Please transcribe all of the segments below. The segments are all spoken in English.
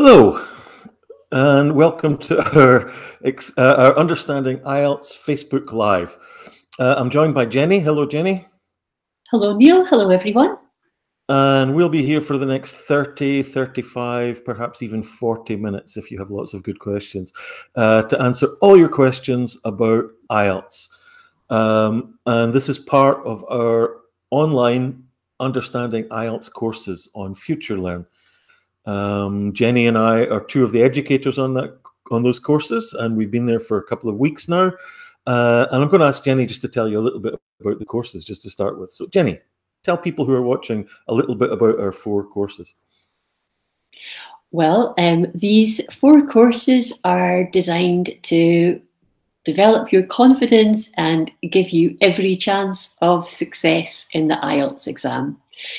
Hello, and welcome to our Understanding IELTS Facebook Live. I'm joined by Jenny. Hello, Jenny. Hello, Neil. Hello, everyone. And we'll be here for the next 30, 35, perhaps even 40 minutes, if you have lots of good questions, to answer all your questions about IELTS. And this is part of our online Understanding IELTS courses on FutureLearn. Jenny and I are two of the educators on those courses, and we've been there for a couple of weeks now. And I'm going to ask Jenny just to tell you a little bit about the courses, just to start with. So, Jenny, tell people who are watching a little bit about our 4 courses. Well, these 4 courses are designed to develop your confidence and give you every chance of success in the IELTS exam.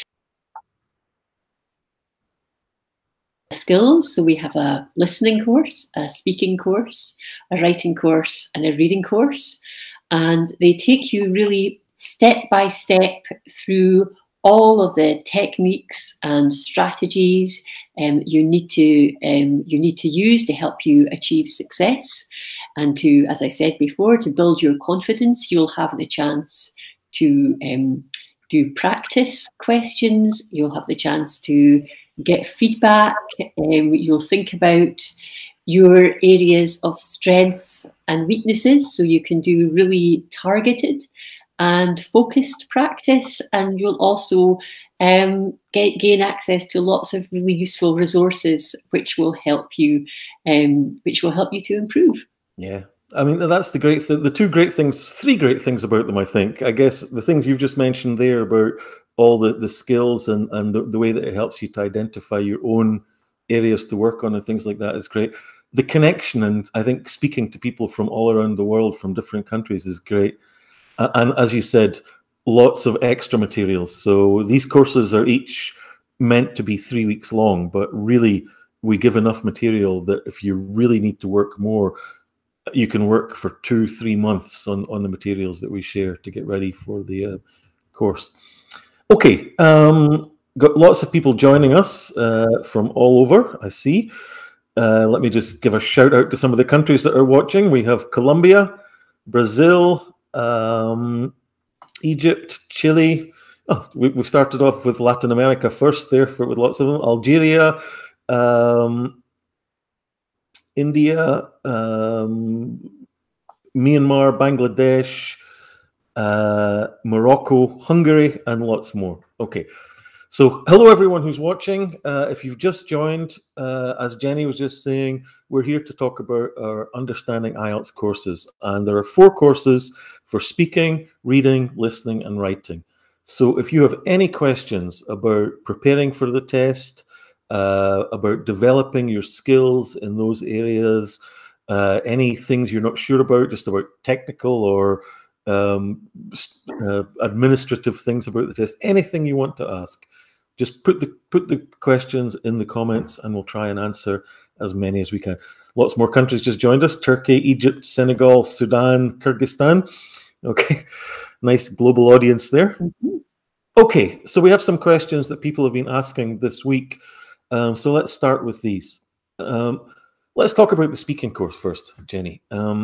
Skills, so we have a listening course, a speaking course, a writing course, and a reading course, and they take you really step by step through all of the techniques and strategies you need to use to help you achieve success, and to, as I said before, to build your confidence. You'll have the chance to do practice questions. You'll have the chance to get feedback. You'll think about your areas of strengths and weaknesses, so you can do really targeted and focused practice, and you'll also gain access to lots of really useful resources which will help you to improve. Yeah, I mean, that's the great thing. The 3 great things about them, I think. I guess the things you've just mentioned there about all the skills and the way that it helps you to identify your own areas to work on and things like that is great. The connection, and I think speaking to people from all around the world, from different countries, is great. And as you said, lots of extra materials. So these courses are each meant to be 3 weeks long, but really we give enough material that if you really need to work more, you can work for 2-3 months on the materials that we share to get ready for the course. Okay, got lots of people joining us from all over, I see. Let me just give a shout out to some of the countries that are watching. We have Colombia, Brazil, Egypt, Chile. Oh, we've started off with Latin America first there with lots of them. Algeria, India, Myanmar, Bangladesh, Morocco, Hungary, and lots more. Okay, so hello everyone who's watching. If you've just joined, as Jenny was just saying, we're here to talk about our Understanding IELTS courses, and there are 4 courses for speaking, reading, listening, and writing. So if you have any questions about preparing for the test, about developing your skills in those areas, any things you're not sure about, just about technical or administrative things about the test, anything you want to ask, just put the questions in the comments and we'll try and answer as many as we can. Lots more countries just joined us: Turkey, Egypt, Senegal, Sudan, Kyrgyzstan. Okay, nice global audience there. Okay, so we have some questions that people have been asking this week. So let's start with these. Let's talk about the speaking course first, Jenny.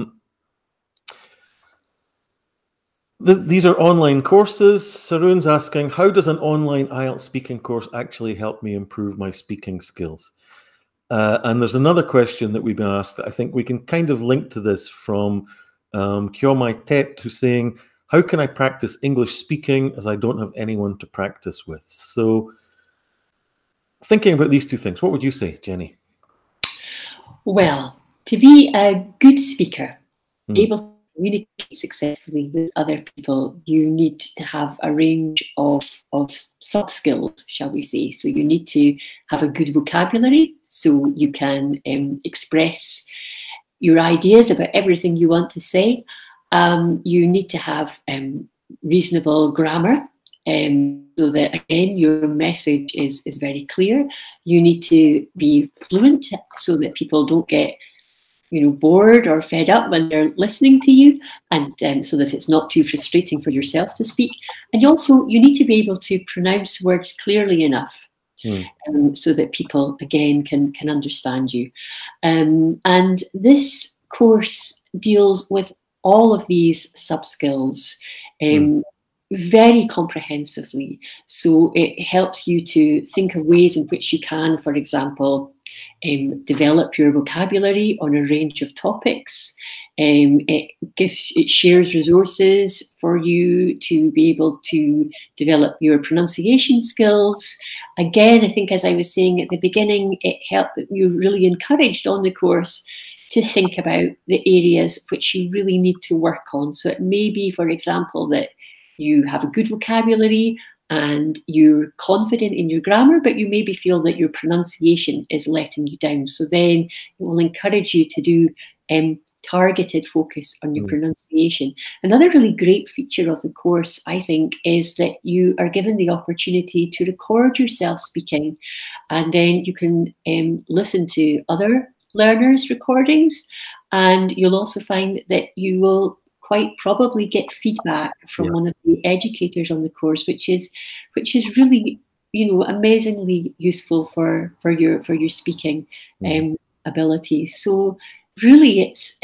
These are online courses. Saroon's asking, how does an online IELTS speaking course actually help me improve my speaking skills? And there's another question that we've been asked that I think we can kind of link to this from Kyomai Tet, who's saying, how can I practice English speaking as I don't have anyone to practice with? So thinking about these 2 things, what would you say, Jenny? Well, to be a good speaker, able to communicate successfully with other people, you need to have a range of soft skills, shall we say. So you need to have a good vocabulary, so you can express your ideas about everything you want to say. You need to have reasonable grammar, so that, again, your message is very clear. You need to be fluent so that people don't get bored or fed up when they're listening to you, and so that it's not too frustrating for yourself to speak. And also, you need to be able to pronounce words clearly enough so that people, again, can understand you. And this course deals with all of these sub-skills very comprehensively. So it helps you to think of ways in which you can, for example, develop your vocabulary on a range of topics. It shares resources for you to be able to develop your pronunciation skills. Again, I think, as I was saying at the beginning, it helped, you really encouraged on the course to think about the areas which you really need to work on. So it may be, for example, that you have a good vocabulary and you're confident in your grammar, but you maybe feel that your pronunciation is letting you down. So then it will encourage you to do targeted focus on your pronunciation. Another really great feature of the course, I think, is that you are given the opportunity to record yourself speaking, and then you can listen to other learners' recordings, and you'll also find that you will quite probably get feedback from one of the educators on the course, which is really, you know, amazingly useful for your speaking abilities. So really,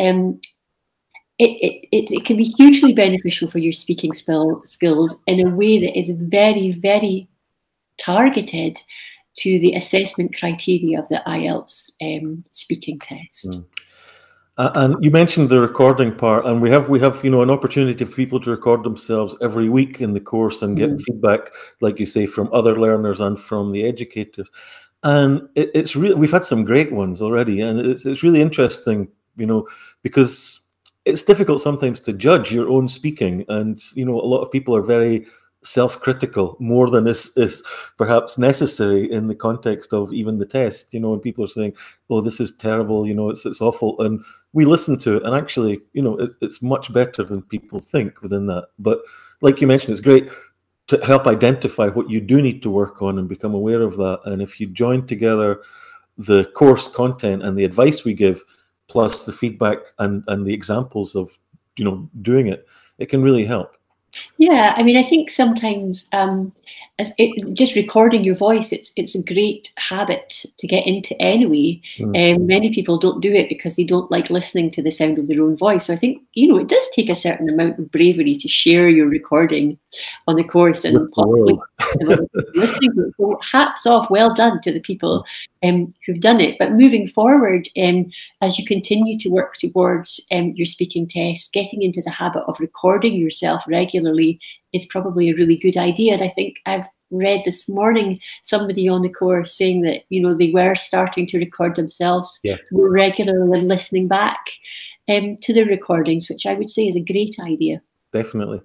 it can be hugely beneficial for your speaking skills in a way that is very, very targeted to the assessment criteria of the IELTS speaking test. And you mentioned the recording part, and we have you know, an opportunity for people to record themselves every week in the course and get feedback, like you say, from other learners and from the educators. And it's really, we've had some great ones already, and it's really interesting, you know, because it's difficult sometimes to judge your own speaking, and you know, a lot of people are very self-critical, more than is perhaps necessary in the context of even the test, you know, and people are saying, oh, this is terrible, you know, it's awful, and we listen to it, and actually, you know, it's much better than people think within that. But like you mentioned, it's great to help identify what you do need to work on and become aware of that. And if you join together the course content and the advice we give, plus the feedback and the examples of, you know, doing it, it can really help. Yeah, I mean, I think sometimes just recording your voice, it's a great habit to get into anyway. Many people don't do it because they don't like listening to the sound of their own voice. So I think, you know, it does take a certain amount of bravery to share your recording on the course and possibly listening to it. So hats off, well done to the people who've done it. But moving forward, as you continue to work towards your speaking test, getting into the habit of recording yourself regularly is probably a really good idea. And I think I've read this morning somebody on the course saying that, you know, they were starting to record themselves more regularly and listening back to the recordings, which I would say is a great idea. Definitely.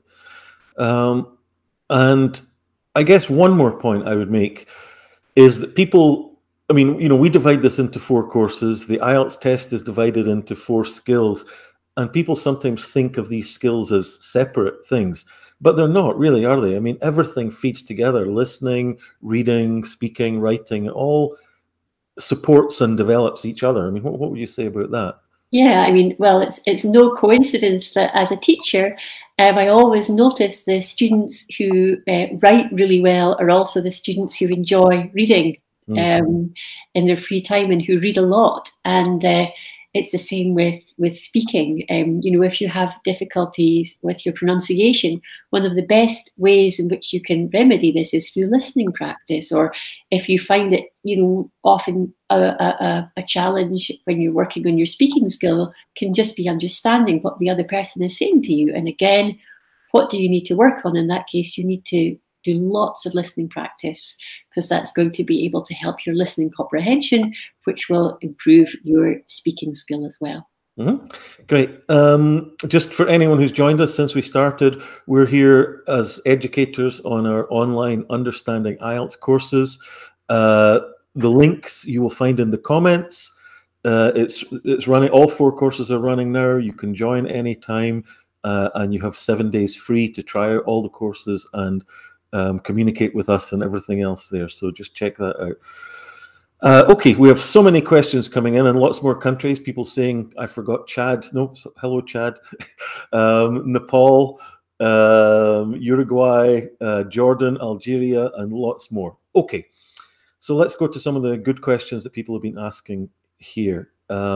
And I guess one more point I would make is that people, I mean, you know, we divide this into 4 courses. The IELTS test is divided into 4 skills, and people sometimes think of these skills as separate things, but they're not really, are they? I mean, everything feeds together. Listening, reading, speaking, writing, it all supports and develops each other. I mean, what would you say about that? Yeah, I mean, well, it's no coincidence that as a teacher, I always notice the students who write really well are also the students who enjoy reading in their free time and who read a lot. And it's the same with speaking. You know, if you have difficulties with your pronunciation, one of the best ways in which you can remedy this is through listening practice. Or if you find it, you know, often a challenge when you're working on your speaking skill can just be understanding what the other person is saying to you. And again, what do you need to work on? In that case, you need to do lots of listening practice, because that's going to be able to help your listening comprehension, which will improve your speaking skill as well. Great. Just for anyone who's joined us since we started, we're here as educators on our online Understanding IELTS courses. The links you will find in the comments. It's running. All 4 courses are running now. You can join anytime, and you have 7 days free to try out all the courses and communicate with us and everything else there. So just check that out. Okay, we have so many questions coming in, and lots more countries. People saying, I forgot Chad. No, so, hello, Chad. Nepal, Uruguay, Jordan, Algeria, and lots more. Okay, So let's go to some of the good questions that people have been asking here.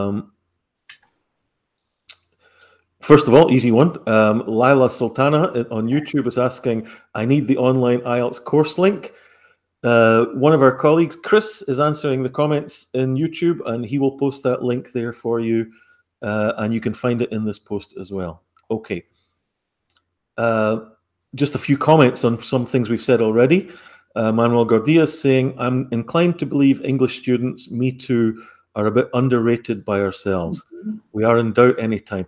First of all, easy one. Lila Sultana on YouTube is asking, I need the online IELTS course link. One of our colleagues, Chris, is answering the comments in YouTube, and he will post that link there for you, and you can find it in this post as well. Okay. Just a few comments on some things we've said already. Manuel Gordia is saying, I'm inclined to believe English students, me too, are a bit underrated by ourselves. We are in doubt anytime.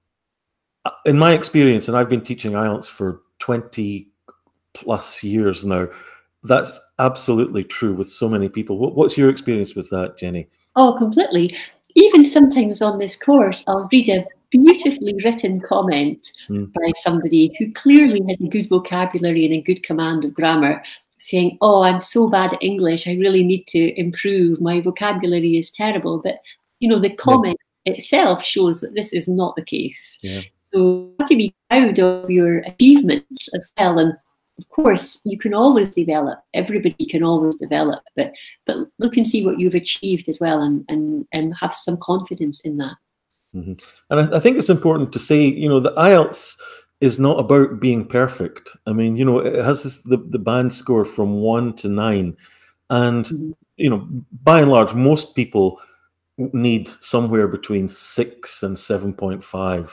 In my experience, and I've been teaching IELTS for 20 plus years now, that's absolutely true with so many people. What's your experience with that, Jenny? Oh, completely. Even sometimes on this course, I'll read a beautifully written comment by somebody who clearly has a good vocabulary and a good command of grammar, saying, oh, I'm so bad at English, I really need to improve. My vocabulary is terrible. But, you know, the comment itself shows that this is not the case. Yeah. So you have to be proud of your achievements as well. And of course, you can always develop. Everybody can always develop. But look and see what you've achieved as well, and have some confidence in that. Mm-hmm. And I think it's important to say, you know, the IELTS is not about being perfect. I mean, you know, it has the band score from 1 to 9. And, you know, by and large, most people need somewhere between 6 and 7.5.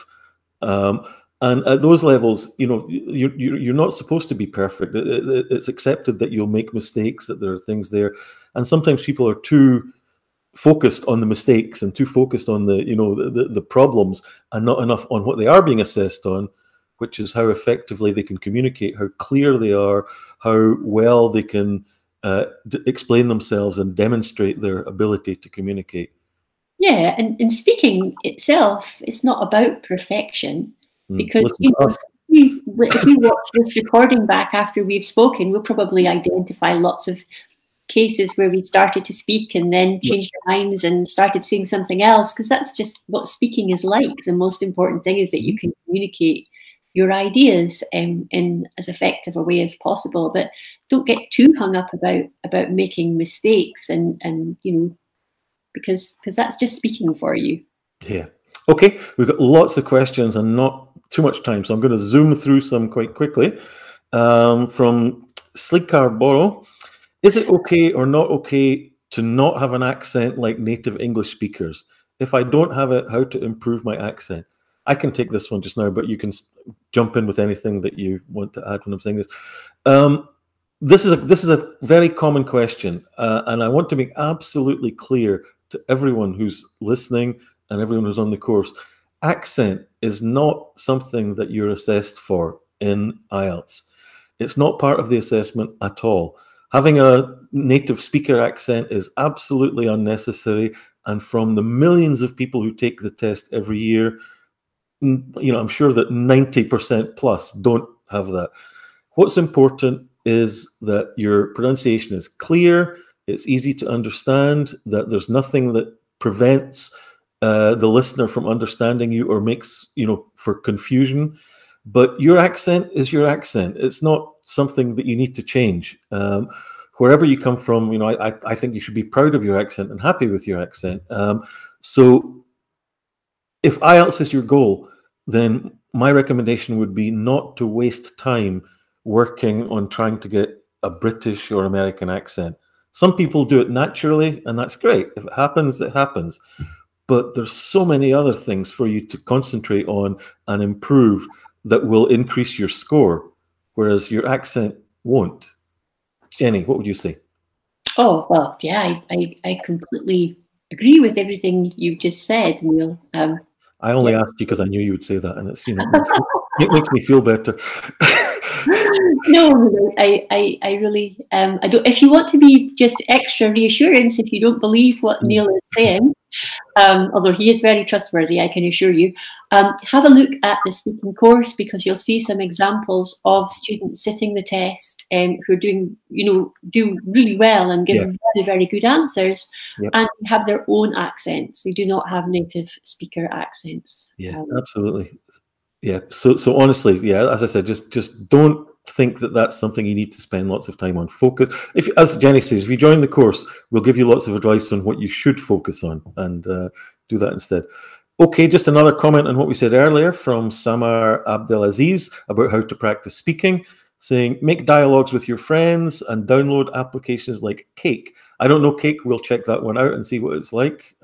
And at those levels, you know, you're not supposed to be perfect. It's accepted that you'll make mistakes, that there are things there. And sometimes people are too focused on the mistakes and too focused on the, you know, the problems, and not enough on what they are being assessed on, which is how effectively they can communicate, how clear they are, how well they can explain themselves and demonstrate their ability to communicate. Yeah, and speaking itself, it's not about perfection, because you know, if we watch this recording back after we've spoken, we'll probably identify lots of cases where we started to speak and then changed our minds and started saying something else, because that's just what speaking is like. The most important thing is that you can communicate your ideas in as effective a way as possible, but don't get too hung up about making mistakes and you know, because that's just speaking for you. Yeah. Okay, we've got lots of questions and not too much time, so I'm going to zoom through some quite quickly. From Slickar Boro, is it okay or not okay to not have an accent like native English speakers? If I don't have it, how to improve my accent? I can take this one just now, but you can jump in with anything that you want to add when I'm saying this. This is a very common question, and I want to make absolutely clear to everyone who's listening and everyone who's on the course, accent is not something that you're assessed for in IELTS. It's not part of the assessment at all. Having a native speaker accent is absolutely unnecessary, and from the millions of people who take the test every year, you know, I'm sure that 90% plus don't have that. What's important is that your pronunciation is clear, it's easy to understand, that there's nothing that prevents the listener from understanding you or makes, you know, for confusion. But your accent is your accent. It's not something that you need to change. Wherever you come from, you know, I think you should be proud of your accent and happy with your accent. So if IELTS is your goal, then my recommendation would be not to waste time working on trying to get a British or American accent. Some people do it naturally, and that's great. If it happens, it happens. But there's so many other things for you to concentrate on and improve that will increase your score, whereas your accent won't. Jenny, what would you say? Oh, well, yeah, I completely agree with everything you've just said, Neil. I only asked you because I knew you would say that, and it's, you know, it makes me feel better. No, I really, I don't. If you want to be just extra reassurance, if you don't believe what Neil is saying, although he is very trustworthy, I can assure you, have a look at the speaking course, because you'll see some examples of students sitting the test and who are doing, you know, do really well and give very, very good answers, and have their own accents. They do not have native speaker accents. Yeah, absolutely. Yeah. So honestly, yeah, as I said, just don't think that that's something you need to spend lots of time on. Focus. If, as Jenny says, if you join the course, we'll give you lots of advice on what you should focus on, and do that instead. Okay, just another comment on what we said earlier from Samar Abdelaziz about how to practice speaking, saying, make dialogues with your friends and download applications like Cake. I don't know Cake. We'll check that one out and see what it's like.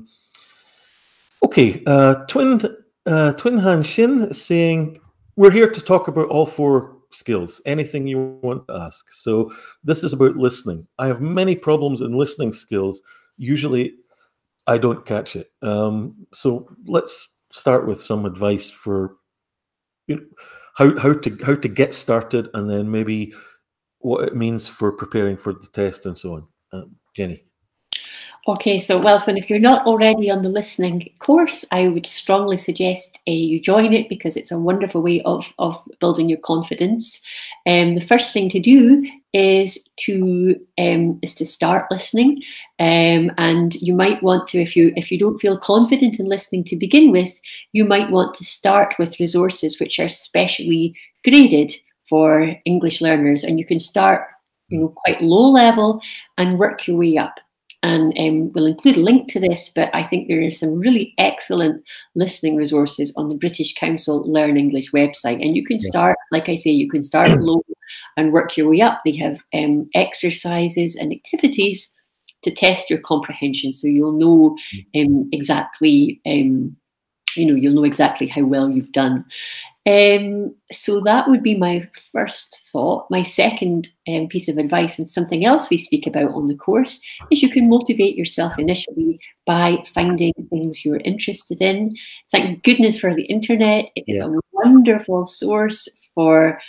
Okay, Twin Han Shin saying, we're here to talk about all 4 skills, anything you want to ask. So this is about listening. I have many problems in listening skills. Usually I don't catch it. So let's start with some advice for, you know, how to get started, and then maybe what it means for preparing for the test and so on. Jenny. Okay, so Wilson, if you're not already on the listening course, I would strongly suggest you join it, because it's a wonderful way of building your confidence. The first thing to do is to start listening, and you might want to, if you don't feel confident in listening to begin with, you might want to start with resources which are specially graded for English learners, and you can start, quite low level and work your way up. And we'll include a link to this, but I think there are some really excellent listening resources on the British Council Learn English website. And you can start, like I say, you can start low and work your way up. They have exercises and activities to test your comprehension, so you'll know exactly, you'll know exactly how well you've done. So that would be my first thought. My second piece of advice, and something else we speak about on the course, is you can motivate yourself initially by finding things you're interested in. Thank goodness for the internet. It is a wonderful source for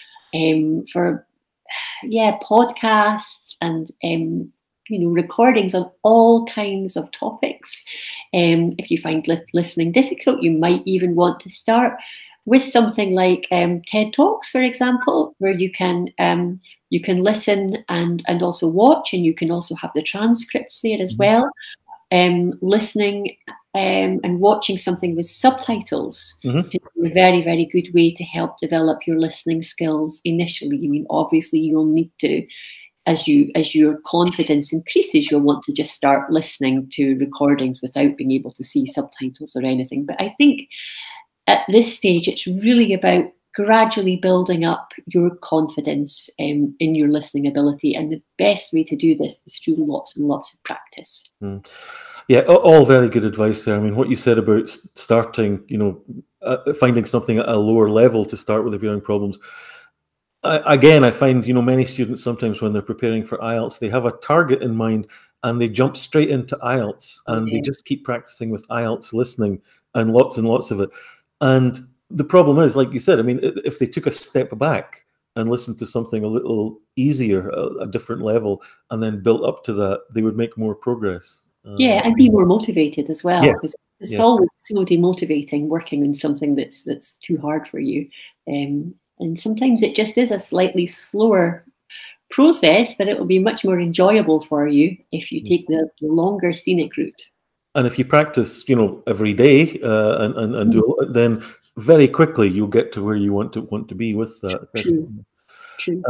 podcasts and recordings on all kinds of topics. If you find listening difficult, you might even want to start with something like TED Talks, for example, where you can listen and also watch, and you can also have the transcripts there as well. Listening and watching something with subtitles is a very, very good way to help develop your listening skills initially. I mean, obviously, you'll need to, as your confidence increases, you'll want to just start listening to recordings without being able to see subtitles or anything. But I think at this stage, it's really about gradually building up your confidence in your listening ability. And the best way to do this is through lots and lots of practice. Yeah, all very good advice there. I mean, what you said about starting, finding something at a lower level to start with if you're having problems. Again, I find, many students sometimes when they're preparing for IELTS, they have a target in mind and they jump straight into IELTS and they just keep practicing with IELTS listening and lots of it. And the problem is, like you said, I mean, if they took a step back and listened to something a little easier, a different level, and then built up to that, they would make more progress. And be more motivated as well, because it's always so demotivating working on something that's too hard for you. And sometimes it just is a slightly slower process, but it will be much more enjoyable for you if you take the longer scenic route. And if you practice, every day and do it, then very quickly you'll get to where you want to be with that. True.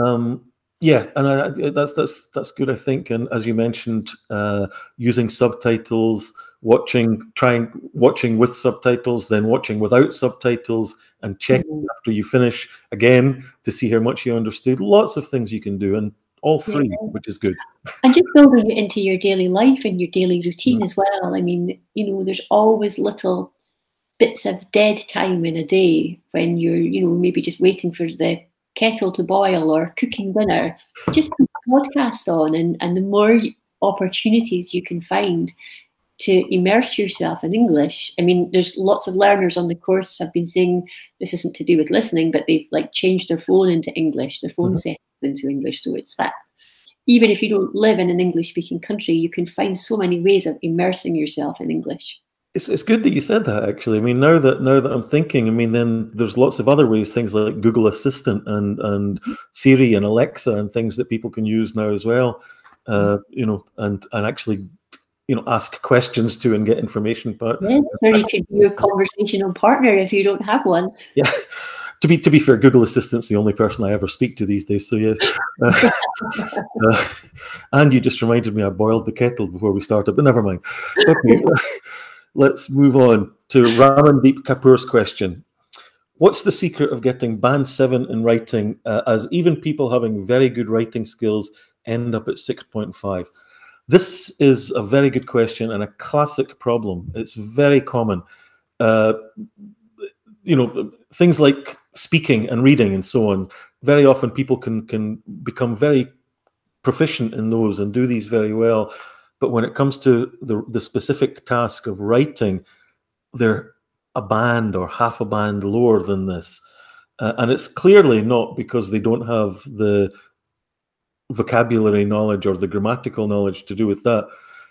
And that's good, I think. And as you mentioned, using subtitles, watching with subtitles, then watching without subtitles, and checking after you finish again to see how much you understood. Lots of things you can do, and all free, which is good. And just building it into your daily life and your daily routine as well. I mean, there's always little bits of dead time in a day when you're, maybe just waiting for the kettle to boil or cooking dinner. Just put a podcast on, and the more opportunities you can find to immerse yourself in English. I mean, there's lots of learners on the course have been saying this isn't to do with listening, but they've changed their phone into English, their phone settings into English. So it's that even if you don't live in an English-speaking country, you can find so many ways of immersing yourself in English. It's good that you said that, actually. I mean, now that I'm thinking, I mean, then there's lots of other ways, things like Google Assistant and Siri and Alexa and things that people can use now as well, and actually, ask questions to and get information. But yes, or you could be your conversational partner if you don't have one. Yeah. To be fair, Google Assistant's the only person I ever speak to these days. So yes, and you just reminded me I boiled the kettle before we started, but never mind. Okay, let's move on to Ramandeep Kapoor's question. What's the secret of getting band 7 in writing, as even people having very good writing skills end up at 6.5? This is a very good question and a classic problem. It's very common. You know, things like speaking and reading and so on. Very often people can become very proficient in those and do these very well. But when it comes to the specific task of writing, they're a band or half a band lower than this. And it's clearly not because they don't have the vocabulary knowledge or the grammatical knowledge to do with that,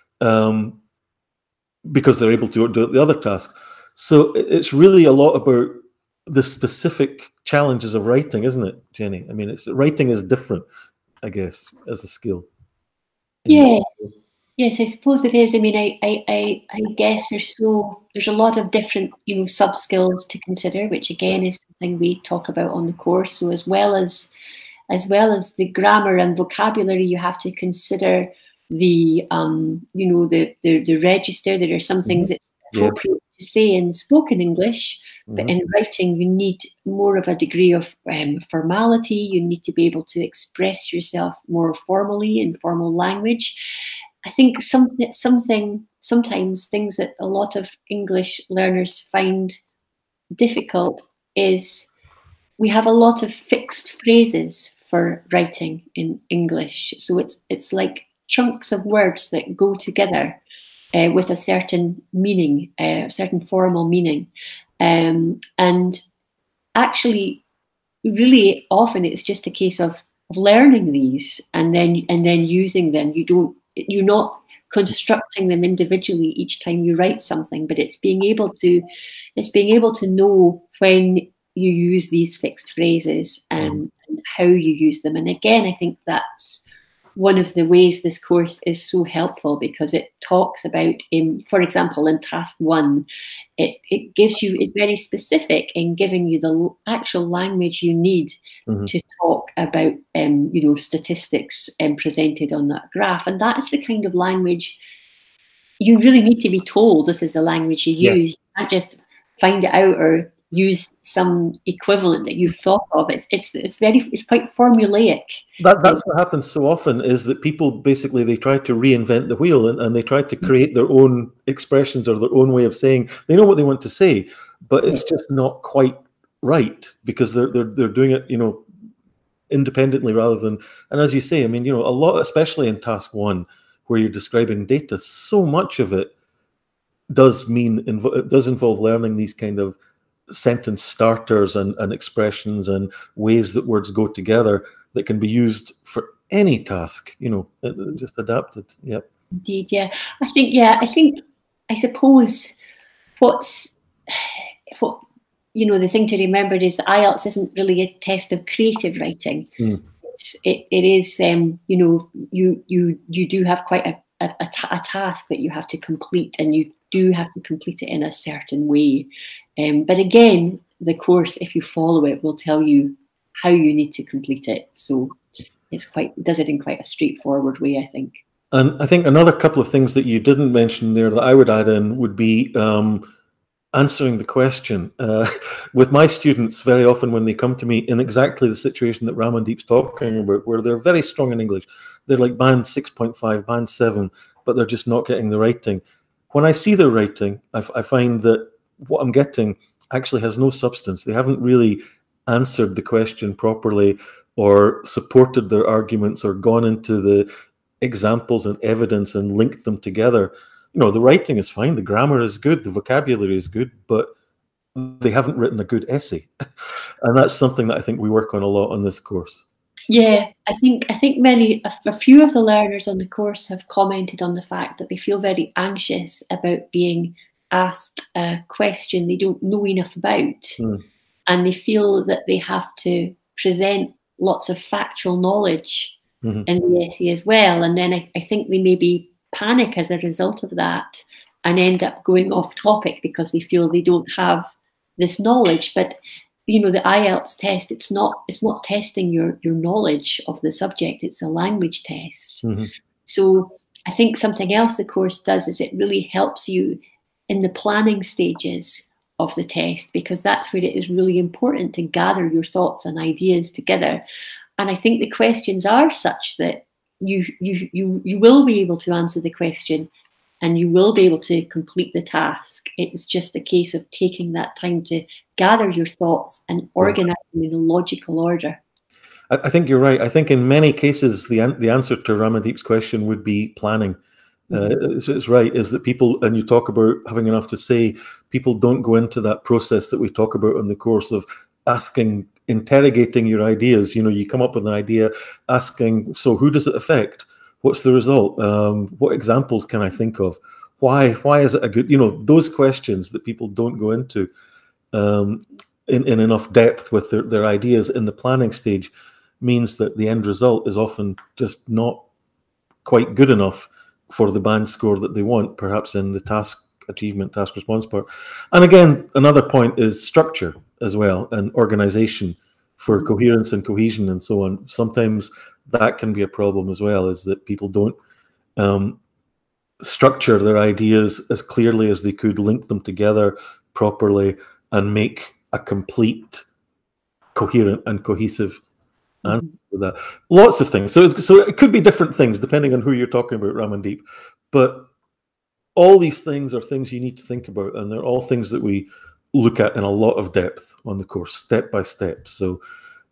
because they're able to do the other task. So it's really a lot about the specific challenges of writing, isn't it, Jenny? I mean, writing is different, I guess, as a skill. Yeah. Yes, I suppose it is. I mean, I guess there's a lot of different, sub skills to consider, which again is something we talk about on the course. So as well as the grammar and vocabulary, you have to consider the the register. There are some things that's appropriate to say in spoken English, but in writing you need more of a degree of formality. You need to be able to express yourself more formally in formal language. I think sometimes things that a lot of English learners find difficult is we have a lot of fixed phrases for writing in English. So it's like chunks of words that go together with a certain meaning, a certain formal meaning. And actually, really often it's just a case of learning these and then using them. You're not constructing them individually each time you write something, but it's being able to know when you use these fixed phrases and how you use them. And again, I think that's one of the ways this course is so helpful, because it talks about, for example, in task 1, it gives you, it's very specific in giving you the actual language you need to talk about, statistics presented on that graph. And that is the kind of language you really need to be told this is the language you use. You can't just find it out or use some equivalent that you've thought of. It's quite formulaic. That's what happens so often, is that people basically, they try to reinvent the wheel and they try to create their own expressions or their own way of saying. They know what they want to say, but it's just not quite right, because they're doing it, independently rather than. And as you say, I mean, a lot, especially in task 1, where you're describing data, so much of it does involve learning these kind of sentence starters and expressions and ways that words go together that can be used for any task, just adapted. Yep. Indeed, yeah. I suppose the thing to remember is IELTS isn't really a test of creative writing. It is, you do have quite a task that you have to complete, and you do have to complete it in a certain way. But again, the course, if you follow it, will tell you how you need to complete it. So it does it in quite a straightforward way, I think. And I think another couple of things that you didn't mention there that I would add in would be answering the question. With my students, very often when they come to me in exactly the situation that Ramandeep's talking about, where they're very strong in English, they're like band 6.5, band 7, but they're just not getting the writing. When I see their writing, I find that what I'm getting actually has no substance. They haven't really answered the question properly or supported their arguments or gone into the examples and evidence and linked them together. The writing is fine, the grammar is good, the vocabulary is good, but they haven't written a good essay. And that's something that I think we work on a lot on this course. Yeah, I think a few of the learners on the course have commented on the fact that they feel very anxious about being asked a question they don't know enough about. And they feel that they have to present lots of factual knowledge in the essay as well. And then I think they maybe panic as a result of that and end up going off topic because they feel they don't have this knowledge. But you know, the IELTS test, it's not testing your knowledge of the subject, it's a language test. Mm-hmm. So I think something else the course does is it really helps you in the planning stages of the test, because that's where it is really important to gather your thoughts and ideas together. And I think the questions are such that you will be able to answer the question and you will be able to complete the task. It's just a case of taking that time to gather your thoughts and organize them in a logical order. I think you're right. I think in many cases, the answer to Ramandeep's question would be planning. So it's right, is that people, and you talk about having enough to say, people don't go into that process that we talk about in the course of asking, interrogating your ideas. You know, you come up with an idea, asking, so who does it affect? What's the result? What examples can I think of? Why is it a good, you know, those questions that people don't go into in enough depth with their ideas in the planning stage means that the end result is often just not quite good enough for the band score that they want, perhaps in the task achievement, task response part. And again, another point is structure as well, and organization for coherence and cohesion and so on. Sometimes that can be a problem as well, is that people don't structure their ideas as clearly as they could, link them together properly, and make a complete, coherent and cohesive answer to that. Lots of things. So it could be different things depending on who you're talking about, Ramandeep. But all these things are things you need to think about, and they're all things that we look at in a lot of depth on the course, step by step. So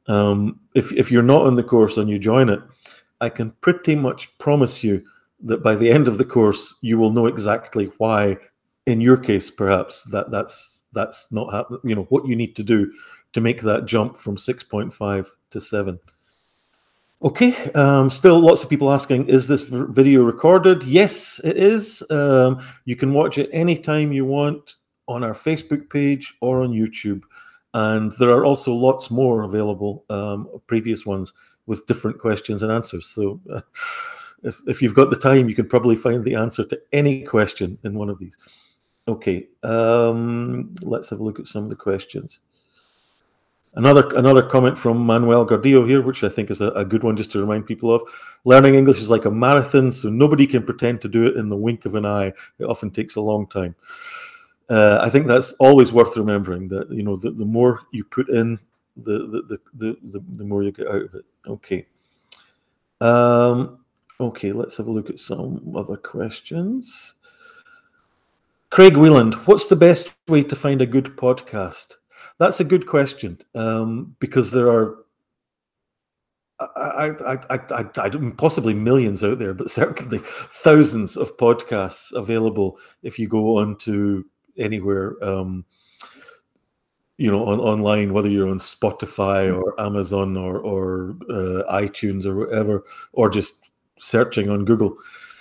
if you're not on the course and you join it, I can pretty much promise you that by the end of the course, you will know exactly why, in your case, perhaps, that's not happening, you know, what you need to do to make that jump from 6.5 to 7. Okay, still lots of people asking, is this video recorded? Yes, it is. You can watch it anytime you want on our Facebook page or on YouTube. And there are also lots more available, previous ones with different questions and answers. So if you've got the time, you can probably find the answer to any question in one of these. Okay, let's have a look at some of the questions. Another comment from Manuel Gordillo here, which I think is a good one just to remind people of. Learning English is like a marathon, so nobody can pretend to do it in the wink of an eye. It often takes a long time. I think that's always worth remembering, that, you know, the more you put in, the more you get out of it. Okay. Okay, let's have a look at some other questions. Craig Wheeland, what's the best way to find a good podcast? That's a good question, because there are possibly millions out there, but certainly thousands of podcasts available if you go on to anywhere, you know, online, whether you're on Spotify or Amazon or iTunes or whatever, or just searching on Google.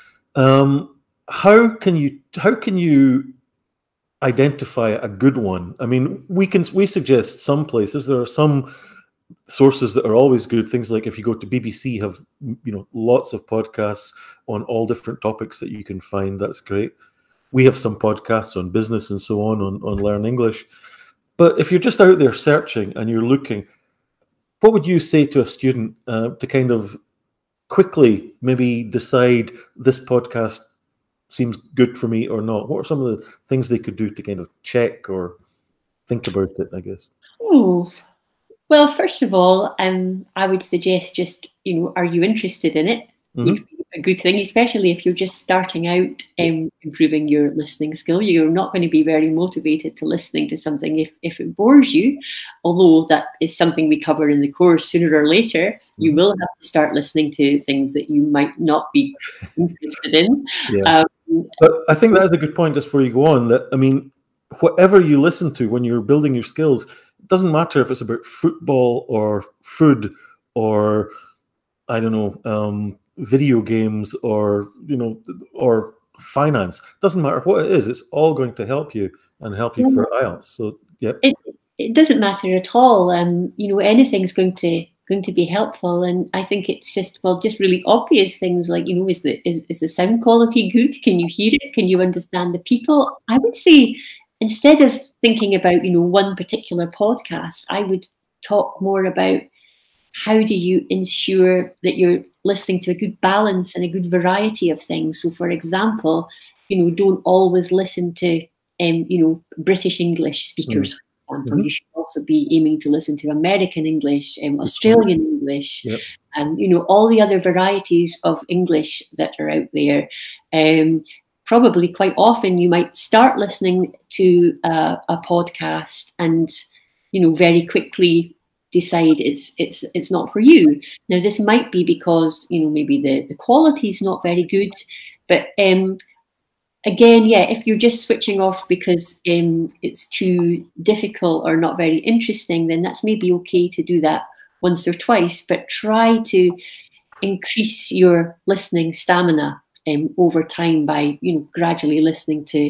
How can you identify a good one? I mean, we suggest some places. There are some sources that are always good. Things like, if you go to BBC, have, you know, lots of podcasts on all different topics that you can find. That's great. We have some podcasts on business and so on Learn English. But if you're just out there searching and you're looking, what would you say to a student to kind of quickly maybe decide this podcast seems good for me or not? What are some of the things they could do to kind of check or think about it, I guess? Oh, well, first of all, I would suggest just, you know, are you interested in it? Would be a good thing, especially if you're just starting out improving your listening skill. You're not going to be very motivated to listening to something if it bores you, although that is something we cover in the course. Sooner or later, you will have to start listening to things that you might not be interested in. Yeah. But I think that is a good point, just before you go on, that, I mean, whatever you listen to when you're building your skills, it doesn't matter if it's about football or food or, I don't know, video games or, you know, or finance. It doesn't matter what it is. It's all going to help you and help you for IELTS. So, yep. It doesn't matter at all. You know, anything's going to be helpful, and I think it's just really obvious things like, you know, is the sound quality good? Can you hear it? Can you understand the people? I would say instead of thinking about, you know, one particular podcast, I would talk more about how do you ensure that you're listening to a good balance and a good variety of things. So, for example, you know, don't always listen to, you know, British English speakers. For example, you should also be aiming to listen to American English, Australian English, and, you know, all the other varieties of English that are out there. Probably quite often you might start listening to a podcast and, you know, very quickly decide it's not for you. Now, this might be because, you know, maybe the quality is not very good, but again, yeah, if you're just switching off because it's too difficult or not very interesting, then that's maybe okay to do that once or twice, but try to increase your listening stamina over time by, you know, gradually listening to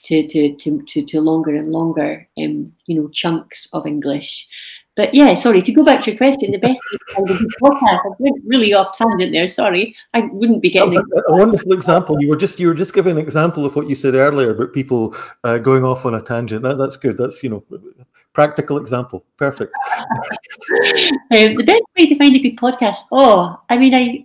longer and longer, you know, chunks of English. But yeah, sorry, to go back to your question, the best way to find a good podcast, I went really off tangent there, sorry. I wouldn't be getting a wonderful example. You were just giving an example of what you said earlier about people going off on a tangent. That's good. That's, you know, practical example. Perfect. The best way to find a good podcast, I mean, I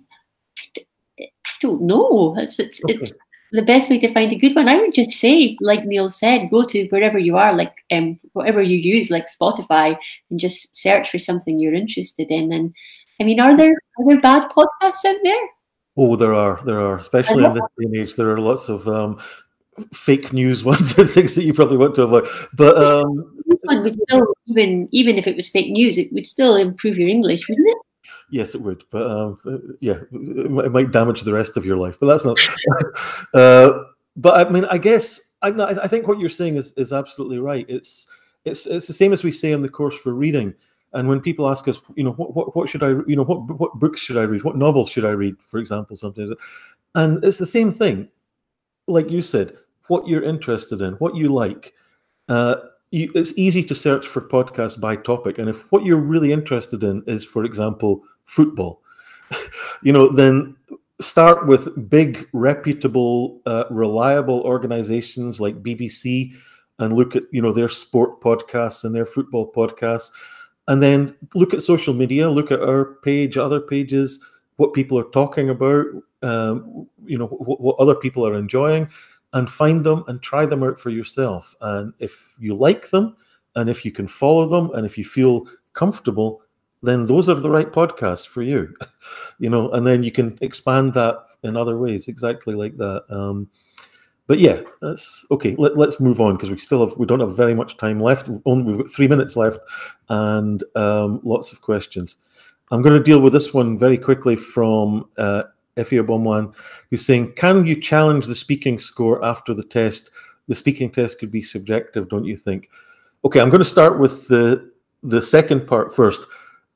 don't know. It's the best way to find a good one. I would just say, like Neil said, go to wherever you are, like whatever you use, like Spotify, and just search for something you're interested in. And I mean, are there bad podcasts out there? Oh, there are, especially in this day and age. There are lots of fake news ones and things that you probably want to avoid. But one would still, even if it was fake news, it would still improve your English, wouldn't it? Yes, it would, but yeah, it might damage the rest of your life. But that's not. But I mean, I guess I think what you're saying is absolutely right. It's the same as we say in the course for reading. And when people ask us, you know, what should I, you know, what books should I read? What novels should I read, for example, sometimes, and it's the same thing. Like you said, what you're interested in, what you like. It's easy to search for podcasts by topic, and if what you're really interested in is, for example, football, you know, then start with big, reputable, reliable organizations like BBC, and look at, you know, their sport podcasts and their football podcasts, and then look at social media, look at our page, other pages, what people are talking about, you know, what other people are enjoying. And find them and try them out for yourself. And if you like them, and if you can follow them, and if you feel comfortable, then those are the right podcasts for you. You know, and then you can expand that in other ways, exactly like that. But yeah, that's okay. Let's move on, because we don't have very much time left. We've got 3 minutes left, and lots of questions. I'm going to deal with this one very quickly from Effie Obomwan, who's saying, can you challenge the speaking score after the test? The speaking test could be subjective, don't you think? Okay, I'm going to start with the second part first.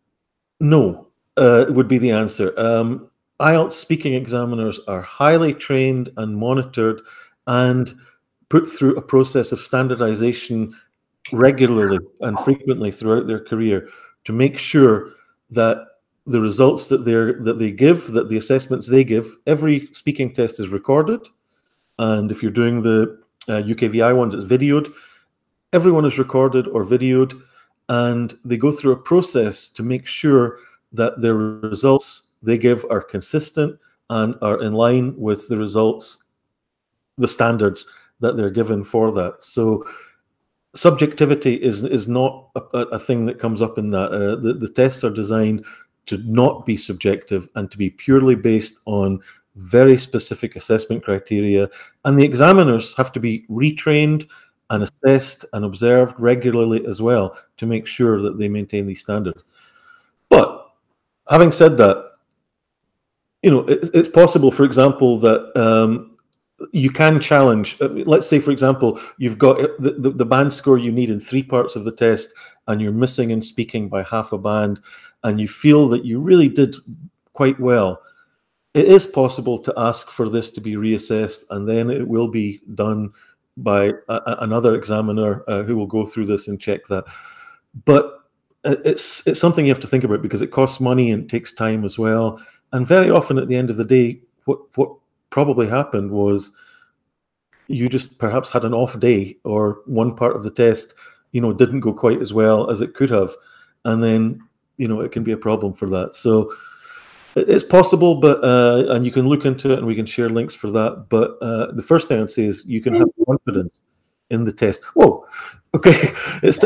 No, would be the answer. IELTS speaking examiners are highly trained and monitored and put through a process of standardization regularly and frequently throughout their career to make sure that the results that they give, that the assessments they give, every speaking test is recorded. And if you're doing the UKVI ones, it's videoed. Everyone is recorded or videoed, and they go through a process to make sure that their results they give are consistent and are in line with the results, the standards that they're given for that. So subjectivity is not a thing that comes up in that. The tests are designed to not be subjective and to be purely based on very specific assessment criteria. And the examiners have to be retrained and assessed and observed regularly as well to make sure that they maintain these standards. But having said that, you know, it's possible, for example, that you can challenge, let's say, for example, you've got the band score you need in 3 parts of the test, and you're missing in speaking by half a band, and you feel that you really did quite well. It is possible to ask for this to be reassessed, and then it will be done by another examiner who will go through this and check that. But it's something you have to think about, because it costs money and takes time as well. And very often at the end of the day, what probably happened was you just perhaps had an off day, or one part of the test, you know, didn't go quite as well as it could have, and then, you know, it can be a problem for that. So it's possible, but and you can look into it, and we can share links for that. But the first thing I'd say is you can have confidence in the test. Whoa, okay, it's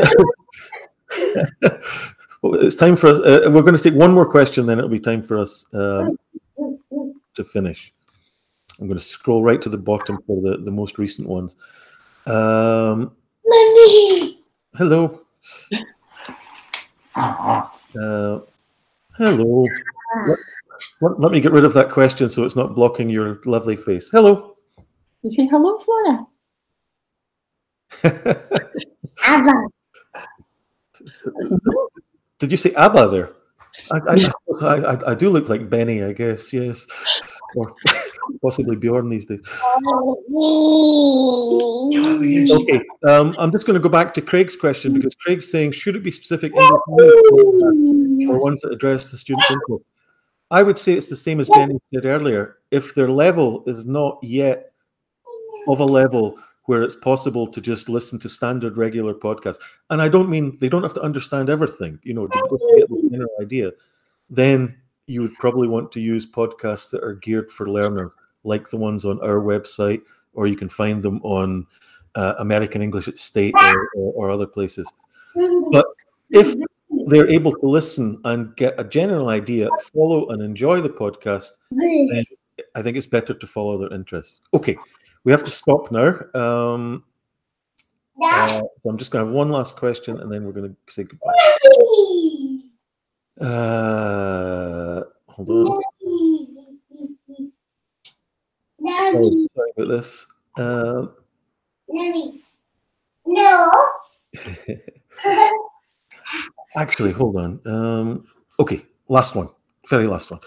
it's time for us. We're going to take one more question, then it'll be time for us to finish. I'm going to scroll right to the bottom for the most recent ones. Mommy. Hello. Hello. Let me get rid of that question so it's not blocking your lovely face. Hello. You say hello, Flora. Abba. Did you say Abba there? I do look like Benny, I guess, yes. Or possibly Bjorn these days. Okay, I'm just going to go back to Craig's question, because Craig's saying, should it be specific English or ones that address the student's interest? I would say it's the same as Jenny said earlier. If their level is not yet of a level where it's possible to just listen to standard regular podcasts, and I don't mean they don't have to understand everything, you know, to get the general idea, then you would probably want to use podcasts that are geared for learners, like the ones on our website, or you can find them on American English at State or other places. But if they're able to listen and get a general idea, follow and enjoy the podcast, then I think it's better to follow their interests. Okay, we have to stop now. So I'm just going to have one last question, and then we're going to say goodbye. Hold on. Sorry about this. No. Actually, hold on. Okay, last one. Very last one.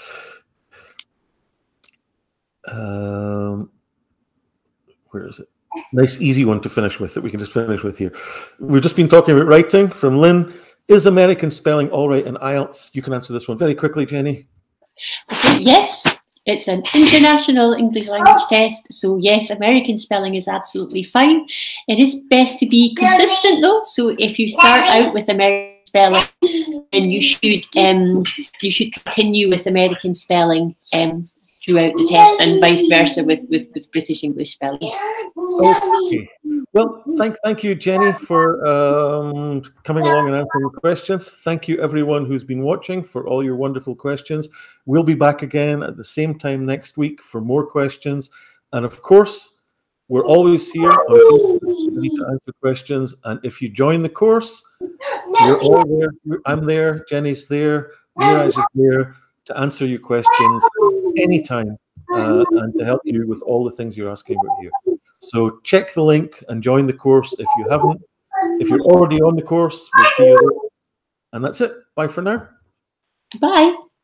Where is it? Nice, easy one to finish with that we can just finish with here. We've just been talking about writing from Lynn. Is American spelling all right in IELTS? You can answer this one very quickly, Jenny. Okay, yes, it's an international English language test. So yes, American spelling is absolutely fine. It is best to be consistent though. So if you start out with American spelling, then you should continue with American spelling throughout the test, and vice versa with British English spelling. Okay. Well, thank you, Jenny, for coming along and answering questions. Thank you, everyone who's been watching, for all your wonderful questions. We'll be back again at the same time next week for more questions. And of course, we're always here on Facebook to answer questions. And if you join the course, we're all there. I'm there, Jenny's there, Miraj is there to answer your questions anytime and to help you with all the things you're asking about here. So check the link and join the course if you haven't. If you're already on the course, we'll see you there. And that's it. Bye for now. Bye.